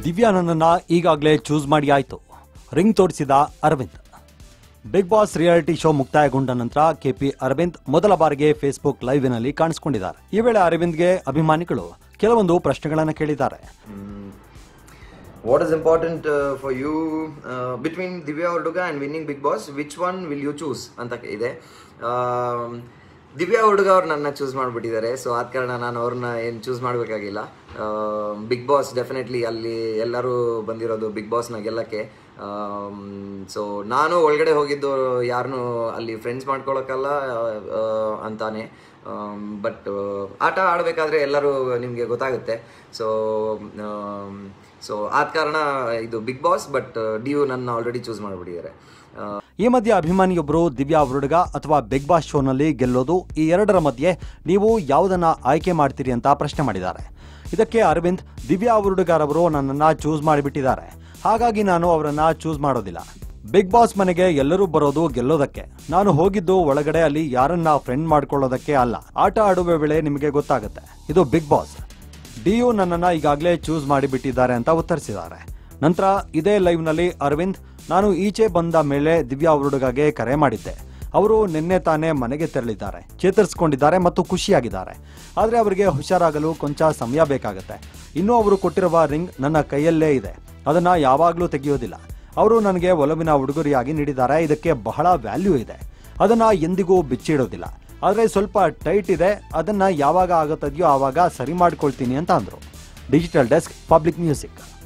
ದಿವ್ಯಾ ನನ್ನನ್ನ ಈಗಾಗಲೇ ಚೂಸ್ ಮಾಡಿ ಆಯ್ತು. ರಿಂಗ್ ತೋರಿಸಿದ Aravind. Bigg Boss reality show ಮುಕ್ತಾಯಗೊಂಡ ನಂತರ ಕೆಪಿ ಅರವಿಂದ್ ಮೊದಲ ಬಾರಿಗೆ ಫೇಸ್ಬುಕ್ ಲೈವ್ನಲ್ಲಿ ಕಾಣಿಸಿಕೊಂಡಿದ್ದಾರೆ. ಈ ವೇಳೆ ಅರವಿಂದ್ಗೆ ಅಭಿಮಾನಿಗಳು ಕೆಲವೊಂದು ಪ್ರಶ್ನೆಗಳನ್ನು ಕೇಳಿದ್ದಾರೆ. What is important for you between Divya Uruduga and winning Bigg Boss? Which one will you choose? ಅಂತ ಇದೆ. ದಿವ್ಯಾ ಹುಡುಗ ಅವ್ರು ನನ್ನ ಚೂಸ್ ಮಾಡಿಬಿಟ್ಟಿದ್ದಾರೆ. ಸೊ ಆದ ಕಾರಣ ನಾನು ಅವ್ರನ್ನ ಏನು ಚೂಸ್ ಮಾಡಬೇಕಾಗಿಲ್ಲ. ಬಿಗ್ ಬಾಸ್ ಡೆಫಿನೆಟ್ಲಿ ಅಲ್ಲಿ ಎಲ್ಲರೂ ಬಂದಿರೋದು ಬಿಗ್ ಬಾಸ್ನ ಗೆಲ್ಲಕ್ಕೆ. ಸೊ ನಾನು ಒಳಗಡೆ ಹೋಗಿದ್ದು ಯಾರನ್ನೂ ಅಲ್ಲಿ ಫ್ರೆಂಡ್ಸ್ ಮಾಡ್ಕೊಳಕ್ಕಲ್ಲ ಅಂತಾನೆ. ಬಟ್ ಆಟ ಆಡಬೇಕಾದ್ರೆ ಎಲ್ಲರೂ ನಿಮಗೆ ಗೊತ್ತಾಗುತ್ತೆ. ಸೊ ಆದ ಕಾರಣ ಇದು ಬಿಗ್ ಬಾಸ್. ಬಟ್ ಡಿಯು ನನ್ನ ಆಲ್ರೆಡಿ ಚೂಸ್ ಮಾಡಿಬಿಟ್ಟಿದ್ದಾರೆ. ಈ ಮಧ್ಯೆ ಅಭಿಮಾನಿಯೊಬ್ಬರು ದಿವ್ಯಾ ಉರುಡುಗ ಅಥವಾ ಬಿಗ್ ಬಾಸ್ ಶೋನಲ್ಲಿ ಗೆಲ್ಲೋದು, ಈ ಎರಡರ ಮಧ್ಯೆ ನೀವು ಯಾವುದನ್ನ ಆಯ್ಕೆ ಮಾಡ್ತೀರಿ ಅಂತ ಪ್ರಶ್ನೆ ಮಾಡಿದ್ದಾರೆ. ಇದಕ್ಕೆ ಅರವಿಂದ್, ದಿವ್ಯಾ ಉರುಡುಗಾರವರು ನನ್ನನ್ನು ಚೂಸ್ ಮಾಡಿಬಿಟ್ಟಿದ್ದಾರೆ, ಹಾಗಾಗಿ ನಾನು ಅವರನ್ನ ಚೂಸ್ ಮಾಡೋದಿಲ್ಲ. ಬಿಗ್ ಬಾಸ್ ಮನೆಗೆ ಎಲ್ಲರೂ ಬರೋದು ಗೆಲ್ಲೋದಕ್ಕೆ. ನಾನು ಹೋಗಿದ್ದು ಒಳಗಡೆ ಅಲ್ಲಿ ಯಾರನ್ನ ಫ್ರೆಂಡ್ ಮಾಡ್ಕೊಳ್ಳೋದಕ್ಕೆ ಅಲ್ಲ. ಆಟ ಆಡುವ ವೇಳೆ ನಿಮಗೆ ಗೊತ್ತಾಗುತ್ತೆ, ಇದು ಬಿಗ್ ಬಾಸ್. ಡಿಯು ನನ್ನನ್ನು ಈಗಾಗಲೇ ಚೂಸ್ ಮಾಡಿಬಿಟ್ಟಿದ್ದಾರೆ ಅಂತ ಉತ್ತರಿಸಿದ್ದಾರೆ. ನಂತರ ಇದೇ ಲೈವ್ನಲ್ಲಿ ಅರವಿಂದ್, ನಾನು ಈಚೆ ಬಂದ ಮೇಲೆ ದಿವ್ಯಾ ಉರುಡುಗಾಗೆ ಕರೆ ಮಾಡಿದ್ದೆ. ಅವರು ನಿನ್ನೆ ತಾನೇ ಮನೆಗೆ ತೆರಳಿದ್ದಾರೆ, ಚೇತರಿಸಿಕೊಂಡಿದ್ದಾರೆ ಮತ್ತು ಖುಷಿಯಾಗಿದ್ದಾರೆ. ಆದರೆ ಅವರಿಗೆ ಹುಷಾರಾಗಲು ಕೊಂಚ ಸಮಯ ಬೇಕಾಗುತ್ತೆ. ಇನ್ನೂ ಅವರು ಕೊಟ್ಟಿರುವ ರಿಂಗ್ ನನ್ನ ಕೈಯಲ್ಲೇ ಇದೆ, ಅದನ್ನ ಯಾವಾಗಲೂ ತೆಗೆಯೋದಿಲ್ಲ. ಅವರು ನನಗೆ ಒಲವಿನ ಉಡುಗೊರೆಯಾಗಿ ನೀಡಿದ್ದಾರೆ. ಇದಕ್ಕೆ ಬಹಳ ವ್ಯಾಲ್ಯೂ ಇದೆ, ಅದನ್ನ ಎಂದಿಗೂ ಬಿಚ್ಚಿಡೋದಿಲ್ಲ. ಆದರೆ ಸ್ವಲ್ಪ ಟೈಟ್ ಇದೆ, ಅದನ್ನ ಯಾವಾಗ ಆಗುತ್ತದೆಯೋ ಆವಾಗ ಸರಿ ಮಾಡ್ಕೊಳ್ತೀನಿ ಅಂತ ಅಂದರು. Digital desk, public music.